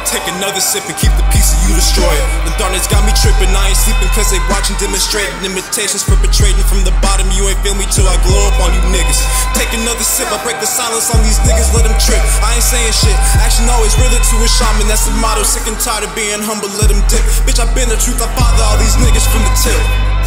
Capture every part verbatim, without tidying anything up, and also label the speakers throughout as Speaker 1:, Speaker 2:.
Speaker 1: Take another sip and keep the piece of you destroyed. The darkness got me tripping, I ain't sleeping cause they watching, demonstrating imitations, perpetrating from the bottom. You ain't feel me till I glow up on you niggas. Take another sip, I break the silence on these niggas, let them trip. I ain't saying shit, action always realer to a shaman, that's the motto. Sick and tired of being humble, let them dip. Bitch, I been the truth, I father all these niggas from the tip.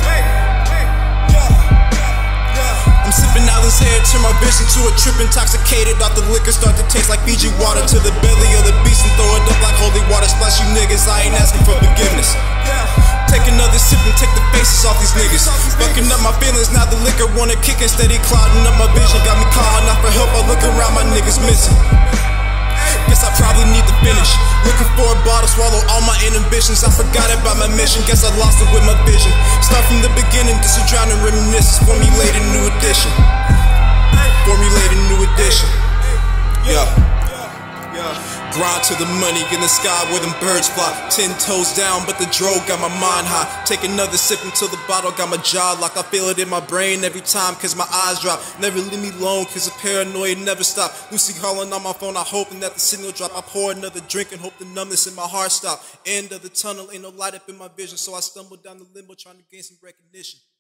Speaker 1: I'm sipping Allen's hair, turn my vision to a trip, intoxicated off the liquor, start to taste like Fiji water to the belly of the beast and throw it up like holy water. Splash you niggas, I ain't asking for forgiveness. Take another sip and take the faces off these niggas. Fucking up my feelings, now the liquor wanna kick and steady clouding up my vision. Got me calling out for help, I look around, my niggas missing. Guess I probably need to finish. Looking for a bottle, swallow all my inhibitions. I forgot about my mission, guess I lost it with my vision. Start from the beginning, this is drowning reminiscence. Formulate a new edition. Formulate a new edition. Yeah. Grind to the money in the sky where them birds fly. Ten toes down, but the dro got my mind high. Take another sip until the bottle got my jaw locked. I feel it in my brain every time cause my eyes drop. Never leave me alone cause the paranoia never stop. Lucy calling on my phone, I hoping that the signal drop. I pour another drink and hope the numbness in my heart stop. End of the tunnel, ain't no light up in my vision, so I stumble down the limbo trying to gain some recognition.